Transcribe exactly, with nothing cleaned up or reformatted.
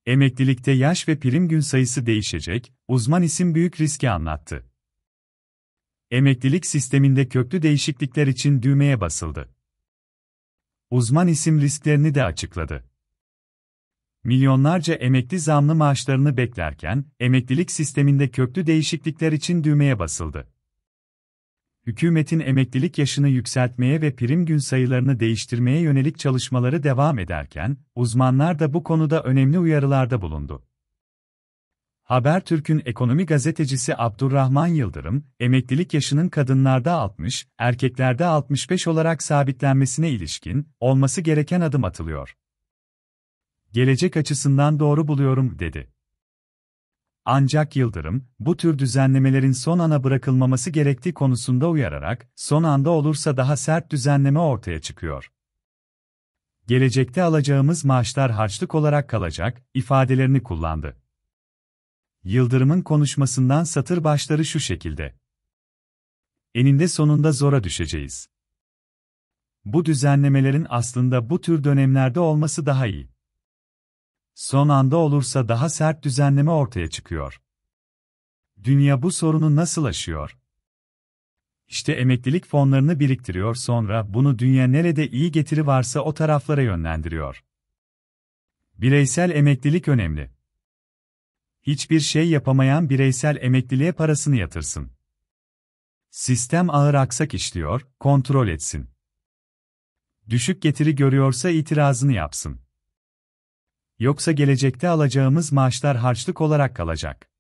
Emeklilikte yaş ve prim gün sayısı değişecek, uzman isim büyük riski anlattı. Emeklilik sisteminde köklü değişiklikler için düğmeye basıldı. Uzman isim risklerini de açıkladı. Milyonlarca emekli zamlı maaşlarını beklerken, emeklilik sisteminde köklü değişiklikler için düğmeye basıldı. Hükümetin emeklilik yaşını yükseltmeye ve prim gün sayılarını değiştirmeye yönelik çalışmaları devam ederken, uzmanlar da bu konuda önemli uyarılarda bulundu. Habertürk'ün ekonomi gazetecisi Abdurrahman Yıldırım, emeklilik yaşının kadınlarda altmış, erkeklerde altmış beş olarak sabitlenmesine ilişkin, olması gereken adım atılıyor. Gelecek açısından doğru buluyorum, dedi. Ancak Yıldırım, bu tür düzenlemelerin son ana bırakılmaması gerektiği konusunda uyararak, son anda olursa daha sert düzenleme ortaya çıkıyor. Gelecekte alacağımız maaşlar harçlık olarak kalacak, ifadelerini kullandı. Yıldırım'ın konuşmasından satır başları şu şekilde. Eninde sonunda zora düşeceğiz. Bu düzenlemelerin aslında bu tür dönemlerde olması daha iyi. Son anda olursa daha sert düzenleme ortaya çıkıyor. Dünya bu sorunu nasıl aşıyor? İşte emeklilik fonlarını biriktiriyor, sonra bunu dünya nerede iyi getiri varsa o taraflara yönlendiriyor. Bireysel emeklilik önemli. Hiçbir şey yapamayan bireysel emekliliğe parasını yatırsın. Sistem ağır aksak işliyor, kontrol etsin. Düşük getiri görüyorsa itirazını yapsın. Yoksa gelecekte alacağımız maaşlar harçlık olarak kalacak.